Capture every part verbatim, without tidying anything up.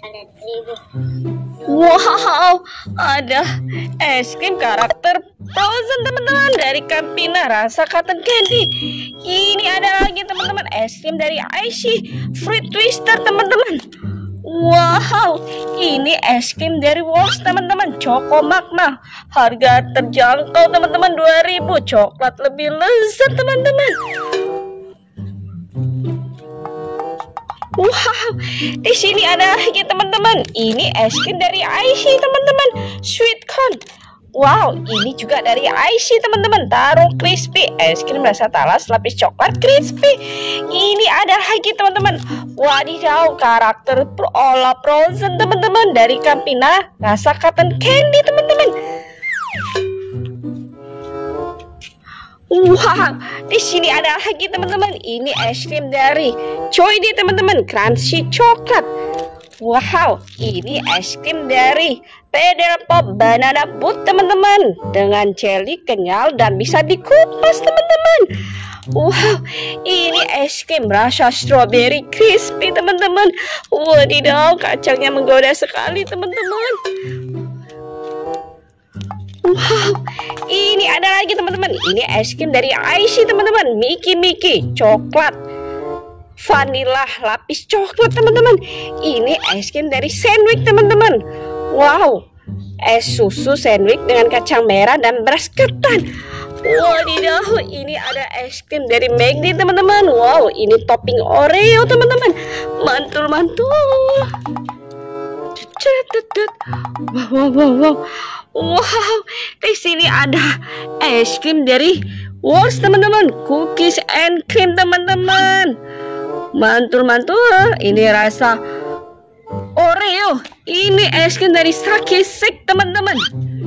Wow, ada es krim karakter Frozen teman-teman dari Campina rasa cotton candy. Ini ada lagi teman-teman es krim dari Icy Fruit Twister teman-teman. Wow, ini es krim dari Walls teman-teman, Choco Magma. Harga terjangkau teman-teman, dua ribu. Coklat lebih lezat teman-teman. Wow, di sini ada lagi teman-teman. Ini es krim dari Icy teman-teman, Sweet Cone. Wow, ini juga dari Icy teman-teman, Taro Crispy, es krim rasa talas lapis coklat crispy. Ini ada lagi teman-teman. Wadidaw, karakter Ola Frozen teman-teman dari Campina rasa cotton candy teman-teman. Wow, di sini ada lagi teman-teman. Ini es krim dari Choidy teman-teman, crunchy coklat. Wow, ini es krim dari Pedal Pop Banana Boot teman-teman, dengan jelly kenyal dan bisa dikupas teman-teman. Wow, ini es krim rasa strawberry crispy teman-teman. Wadidaw, kacangnya menggoda sekali teman-teman. Wow, ini ada lagi teman-teman. Ini es krim dari Icy teman-teman, Mickey Mickey coklat vanilla lapis coklat teman-teman. Ini es krim dari Sandwich teman-teman. Wow, es susu sandwich dengan kacang merah dan beras ketan. Wadidaw, ini ada es krim dari Maggi teman-teman. Wow, ini topping Oreo teman-teman. Mantul-mantul. Wow, wow, wow, wow. Wow, di sini ada es krim dari Walls teman-teman, cookies and cream teman-teman. Mantul-mantul. Ini rasa Oreo. Ini es krim dari Sake Shake teman-teman.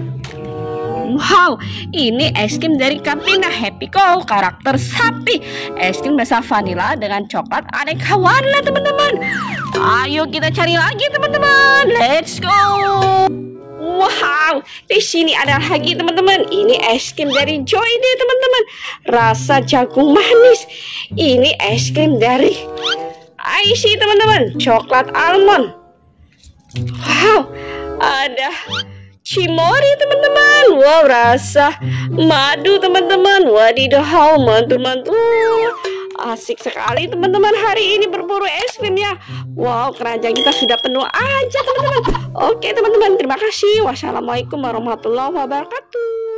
Wow, ini es krim dari Campina Happy Cow karakter sapi, es krim rasa vanilla dengan coklat aneka warna teman-teman. Ayo kita cari lagi teman-teman. Let's go. Wow, di sini ada lagi teman-teman. Ini es krim dari Joyday teman-teman, rasa jagung manis. Ini es krim dari Icy teman-teman, coklat almond. Wow, ada Cimori teman-teman. Wow, rasa madu teman-teman. Wadidaw, mantul-mantul. Asik sekali teman-teman hari ini berburu es krim ya. Wow, keranjang kita sudah penuh aja teman-teman. Oke teman-teman, terima kasih. Wassalamualaikum warahmatullahi wabarakatuh.